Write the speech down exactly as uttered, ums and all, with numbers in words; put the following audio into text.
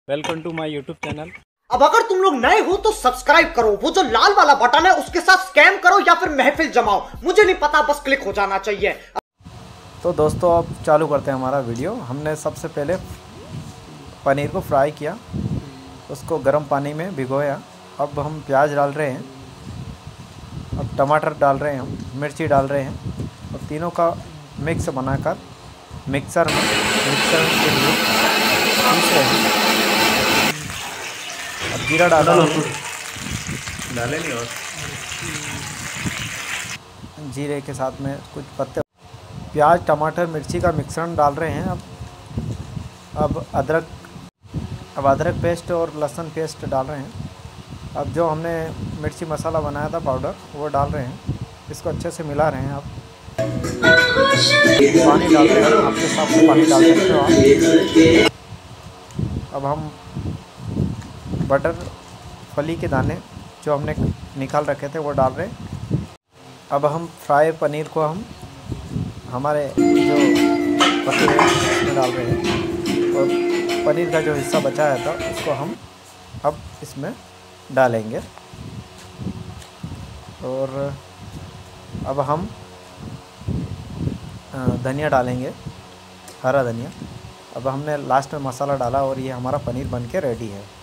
Welcome to my YouTube channel. अब अगर तुम लोग नए हो तो सब्सक्राइब करो, वो जो लाल वाला बटन है उसके साथ स्कैम करो या फिर महफिल जमाओ, मुझे नहीं पता, बस क्लिक हो जाना चाहिए। तो दोस्तों अब चालू करते हैं हमारा वीडियो। हमने सबसे पहले पनीर को फ्राई किया, उसको गर्म पानी में भिगोया। अब हम प्याज डाल रहे हैं, अब टमाटर डाल रहे हैं, हम मिर्ची डाल रहे हैं और तीनों का मिक्स बनाकर मिक्सर में मिक्सर के लिए पीस रहे हैं। अब जीरा डाला डाले नहीं और जीरे के साथ में कुछ पत्ते, प्याज टमाटर मिर्ची का मिश्रण डाल रहे हैं। अब अब अदरक अब अदरक पेस्ट और लहसुन पेस्ट डाल रहे हैं। अब जो हमने मिर्ची मसाला बनाया था पाउडर वो डाल रहे हैं, इसको अच्छे से मिला रहे हैं। अब पानी डाल रहे हैं, आपके हिसाब से पानी डाल सकते हो आप। अब हम बटर फली के दाने जो हमने निकाल रखे थे वो डाल रहे हैं। अब हम फ्राई पनीर को हम हमारे जो पतीले में डाल रहे हैं और पनीर का जो हिस्सा बचाया था उसको हम अब इसमें डालेंगे। और अब हम धनिया डालेंगे, हरा धनिया। अब हमने लास्ट में मसाला डाला और ये हमारा पनीर बनके रेडी है।